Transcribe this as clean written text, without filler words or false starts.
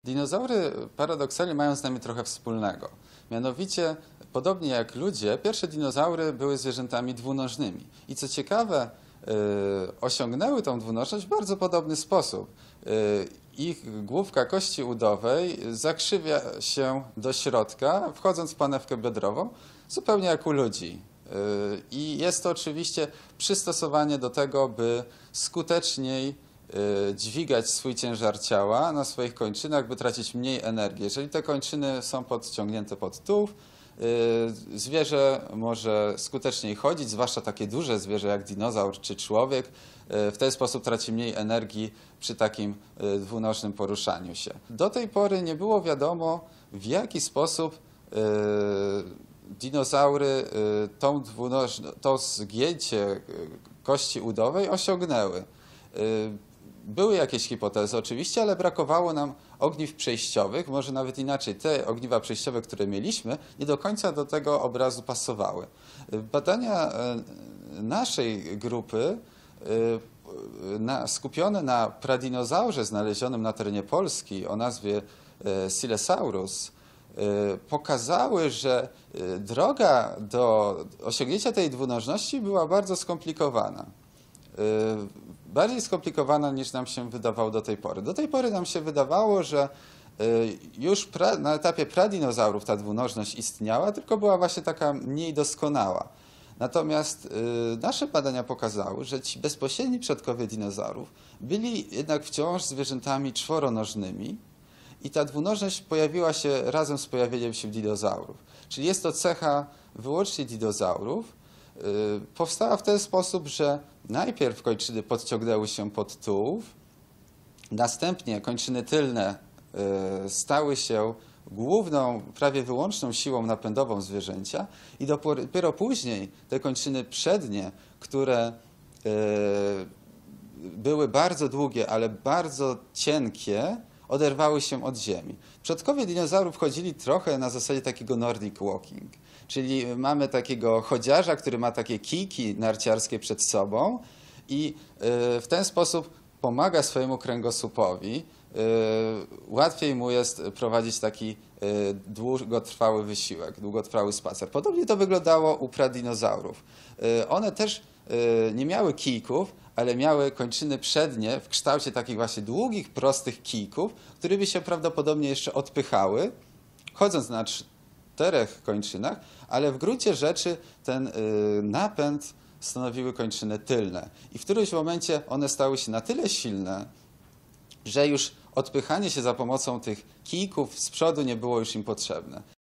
Dinozaury paradoksalnie mają z nami trochę wspólnego. Mianowicie, podobnie jak ludzie, pierwsze dinozaury były zwierzętami dwunożnymi. I co ciekawe, osiągnęły tą dwunożność w bardzo podobny sposób. Ich główka kości udowej zakrzywia się do środka, wchodząc w panewkę biodrową, zupełnie jak u ludzi. I jest to oczywiście przystosowanie do tego, by skuteczniej dźwigać swój ciężar ciała na swoich kończynach, by tracić mniej energii. Jeżeli te kończyny są podciągnięte pod tułów, zwierzę może skuteczniej chodzić, zwłaszcza takie duże zwierzę jak dinozaur czy człowiek. W ten sposób traci mniej energii przy takim dwunożnym poruszaniu się. Do tej pory nie było wiadomo, w jaki sposób dinozaury to zgięcie kości udowej osiągnęły. Były jakieś hipotezy oczywiście, ale brakowało nam ogniw przejściowych, może nawet inaczej, te ogniwa przejściowe, które mieliśmy, nie do końca do tego obrazu pasowały. Badania naszej grupy skupione na pradinozaurze znalezionym na terenie Polski o nazwie Silesaurus pokazały, że droga do osiągnięcia tej dwunożności była bardzo skomplikowana. Bardziej skomplikowana niż nam się wydawało do tej pory. Do tej pory nam się wydawało, że już na etapie pradinozaurów ta dwunożność istniała, tylko była właśnie taka mniej doskonała. Natomiast nasze badania pokazały, że ci bezpośredni przodkowie dinozaurów byli jednak wciąż zwierzętami czworonożnymi i ta dwunożność pojawiła się razem z pojawieniem się dinozaurów. Czyli jest to cecha wyłącznie dinozaurów. Powstała w ten sposób, że najpierw kończyny podciągnęły się pod tułów, następnie kończyny tylne stały się główną, prawie wyłączną siłą napędową zwierzęcia i dopiero później te kończyny przednie, które były bardzo długie, ale bardzo cienkie, oderwały się od ziemi. Przodkowie dinozaurów chodzili trochę na zasadzie takiego Nordic walking, czyli mamy takiego chodziarza, który ma takie kijki narciarskie przed sobą i w ten sposób pomaga swojemu kręgosłupowi. Łatwiej mu jest prowadzić taki długotrwały wysiłek, długotrwały spacer. Podobnie to wyglądało u pradinozaurów. One też nie miały kijków, ale miały kończyny przednie w kształcie takich właśnie długich, prostych kijków, które by się prawdopodobnie jeszcze odpychały, chodząc na czterech kończynach, ale w gruncie rzeczy ten napęd stanowiły kończyny tylne. I w którymś momencie one stały się na tyle silne, że już odpychanie się za pomocą tych kijków z przodu nie było już im potrzebne.